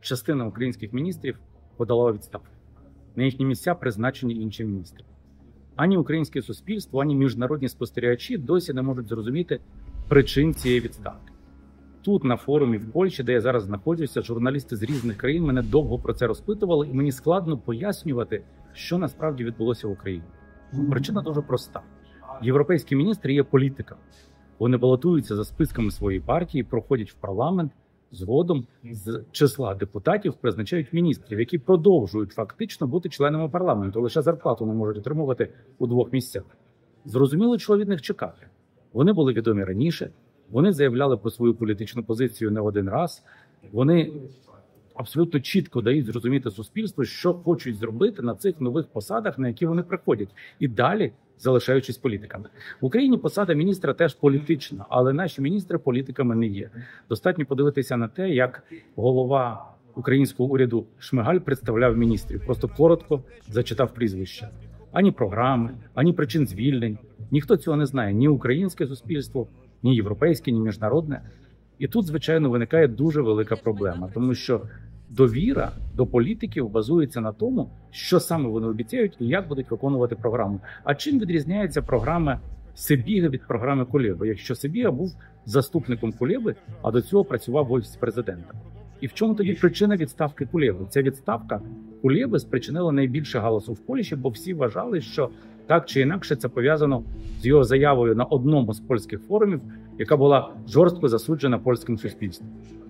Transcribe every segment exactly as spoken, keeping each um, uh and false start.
частина українських міністрів подала у відставку. На їхні місця призначені інші міністри. Ані українське суспільство, ані міжнародні спостерігачі досі не можуть зрозуміти причин цієї відставки. Тут, на форумі в Польщі, де я зараз знаходжуся, журналісти з різних країн мене довго про це розпитували, і мені складно пояснювати, що насправді відбулося в Україні. Причина дуже проста. Європейські міністри є політиками. Вони балотуються за списками своєї партії, проходять в парламент, згодом з числа депутатів призначають міністрів, які продовжують фактично бути членами парламенту, лише зарплату не можуть отримувати у двох місцях. Зрозуміло, чого від них чекати. Вони були відомі раніше, вони заявляли про свою політичну позицію не один раз, вони абсолютно чітко дають зрозуміти суспільству, що хочуть зробити на цих нових посадах, на які вони приходять, і далі залишаючись політиками. В Україні посада міністра теж політична, але наші міністри політиками не є. Достатньо подивитися на те, як голова українського уряду Шмигаль представляв міністрів. Просто коротко зачитав прізвища. Ані програми, ані причин звільнень. Ніхто цього не знає. Ні українське суспільство, ні європейське, ні міжнародне. І тут, звичайно, виникає дуже велика проблема, тому що довіра до політиків базується на тому, що саме вони обіцяють і як будуть виконувати програму. А чим відрізняється програма Сибіги від програми Кулеби, якщо Сибіга був заступником Кулеби, а до цього працював в Офісі президента? І в чому тоді причина відставки Кулеби? Ця відставка Кулеби спричинила найбільше галасу в Польщі, бо всі вважали, що так чи інакше це пов'язано з його заявою на одному з польських форумів, яка була жорстко засуджена польським суспільством.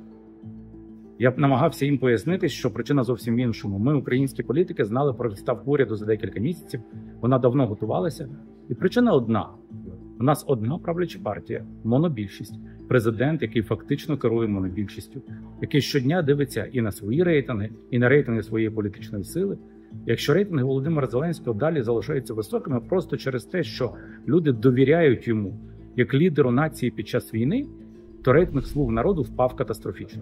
Я намагався їм пояснити, що причина зовсім в іншому. Ми, українські політики, знали про відставку уряду за декілька місяців, вона давно готувалася. І причина одна. У нас одна правляча партія, монобільшість, президент, який фактично керує монобільшістю, який щодня дивиться і на свої рейтинги, і на рейтинги своєї політичної сили. Якщо рейтинги Володимира Зеленського далі залишаються високими просто через те, що люди довіряють йому як лідеру нації під час війни, то рейтинг «Слуг народу» впав катастрофічно.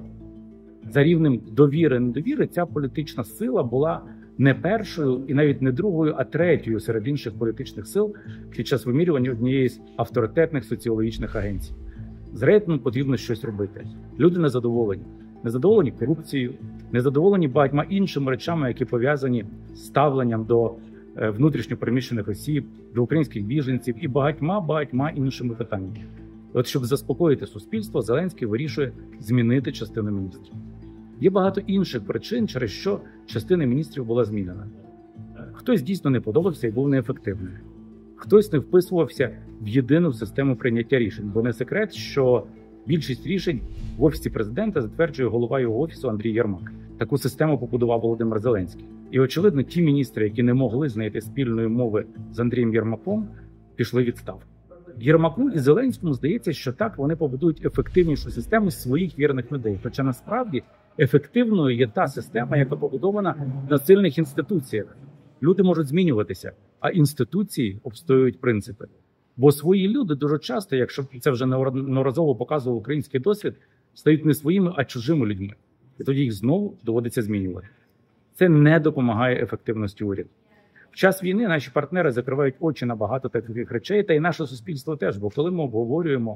За рівнем довіри-недовіри ця політична сила була не першою і навіть не другою, а третьою серед інших політичних сил під час вимірювання однієї з авторитетних соціологічних агенцій. З рейтингом потрібно щось робити. Люди незадоволені. Незадоволені корупцією, незадоволені багатьма іншими речами, які пов'язані з ставленням до внутрішньо переміщених осіб, до українських біженців і багатьма-багатьма іншими питаннями. От щоб заспокоїти суспільство, Зеленський вирішує змінити частину міністрів. Є багато інших причин, через що частина міністрів була змінена. Хтось дійсно не подобався і був неефективним. Хтось не вписувався в єдину систему прийняття рішень, бо не секрет, що більшість рішень в Офісі президента затверджує голова його офісу Андрій Єрмак. Таку систему побудував Володимир Зеленський. І, очевидно, ті міністри, які не могли знайти спільної мови з Андрієм Єрмаком, пішли в відставку. Єрмаку і Зеленському здається, що так вони побудують ефективнішу систему своїх вірних людей. Хоча насправді ефективною є та система, яка побудована на сильних інституціях. Люди можуть змінюватися, а інституції обстоюють принципи. Бо свої люди дуже часто, якщо це вже неодноразово показував український досвід, стають не своїми, а чужими людьми. І тоді їх знову доводиться змінювати. Це не допомагає ефективності уряду. В час війни наші партнери закривають очі на багато таких речей, та й наше суспільство теж. Бо коли ми обговорюємо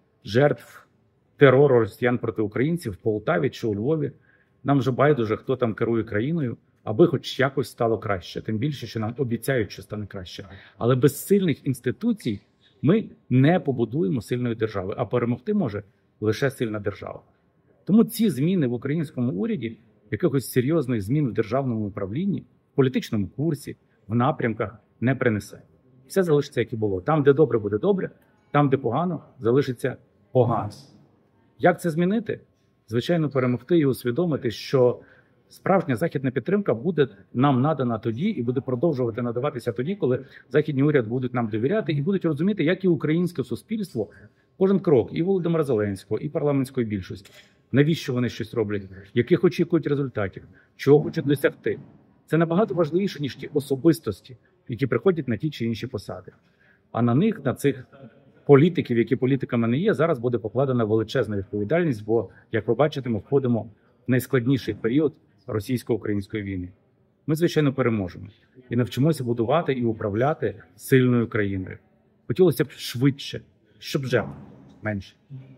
жертв терору росіян проти українців в Полтаві чи у Львові, нам вже байдуже, хто там керує країною, аби хоч якось стало краще. Тим більше, що нам обіцяють, що стане краще. Але без сильних інституцій ми не побудуємо сильної держави, а перемогти може лише сильна держава. Тому ці зміни в українському уряді, якихось серйозних змін в державному управлінні, в політичному курсі, в напрямках не принесе. Все залишиться, як і було. Там, де добре, буде добре, там, де погано, залишиться погано. Як це змінити? Звичайно, перемогти і усвідомити, що справжня західна підтримка буде нам надана тоді і буде продовжувати надаватися тоді, коли західні уряд будуть нам довіряти і будуть розуміти, як і українське суспільство, кожен крок і Володимира Зеленського, і парламентської більшості, навіщо вони щось роблять, яких очікують результатів, чого хочуть досягти. Це набагато важливіше, ніж ті особистості, які приходять на ті чи інші посади. А на них, на цих політиків, які політиками не є, зараз буде покладена величезна відповідальність, бо, як ви бачите, ми входимо в найскладніший період російсько-української війни. Ми, звичайно, переможемо і навчимося будувати і управляти сильною країною. Хотілося б швидше, щоб жертв менше.